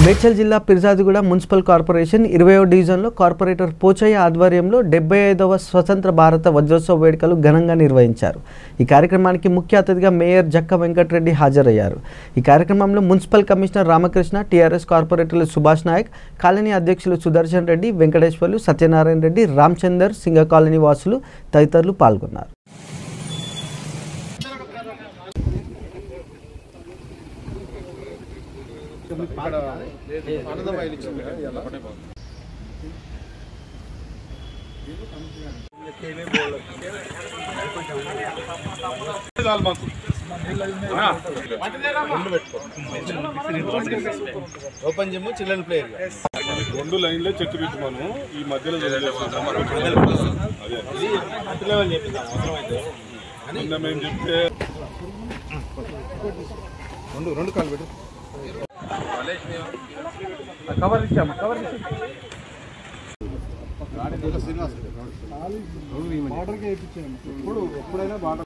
మేడ్చల్ జిల్లా Peerzadiguda municipal corporation 20వ డివిజన్లో corporator Pochaiah ఆధ్వర్యంలో 75వ స్వతంత్ర భారత వజ్రోత్సవ వేడుకలు ఘనంగా నిర్వహించారు. ఈ కార్యక్రమానికి ముఖ్య అతిథిగా మేయర్ జక్క వెంకటరెడ్డి హాజరయ్యారు. ఈ కార్యక్రమంలో మున్సిపల్ కమిషనర్ రామకృష్ణ, టీఆర్ఎస్ కార్పొరేటర్లు సుభాష్ నాయక్, కాలనీ అధ్యక్షులు సుదర్శన్ రెడ్డి, వెంకటేశ్వర్లు, సత్యనారాయణ రెడ్డి, రామచందర్, సింగ కాలనీ వాసులు తదితరులు పాల్గొన్నారు. ఓపెన్ జిమ్ చిల్డ్రన్ ప్లేయర్ 2 లైన్లో చెట్టు పెట్టుకోను ఈ మధ్యలో మేము చెప్తే 2 కాలు పెట్టు కవర్ ఇచ్చాము ఎప్పుడైనా బాగా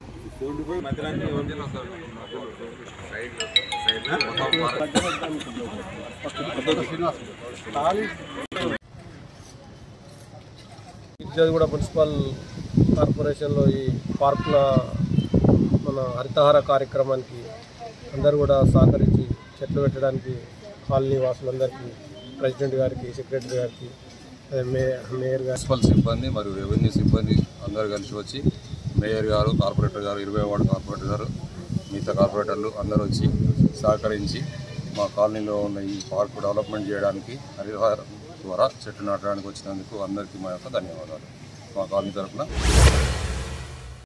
పిర్జాదిగూడ మున్సిపల్ కార్పొరేషన్లో ఈ పార్కుల మన హరితహార కార్యక్రమానికి అందరూ కూడా సహకరించి చెట్లు పెట్టడానికి కాలనీ వాసులందరికీ, ప్రెసిడెంట్ గారికి, సెక్రటరీ గారికి, మేయర్ గారు, మున్సిపల్ సిబ్బంది మరియు రెవెన్యూ సిబ్బంది అందరూ కలిసి వచ్చి మేయర్ గారు, కార్పొరేటర్ గారు, 20వ వార్డు కార్పొరేటర్ గారు, మిగతా కార్పొరేటర్లు అందరూ వచ్చి సహకరించి మా కాలనీలో ఉన్న ఈ పార్కు డెవలప్మెంట్ చేయడానికి హరితహార ద్వారా చెట్లు నాటడానికి వచ్చినందుకు అందరికీ మా యొక్క ధన్యవాదాలు మా కాలనీ తరఫున.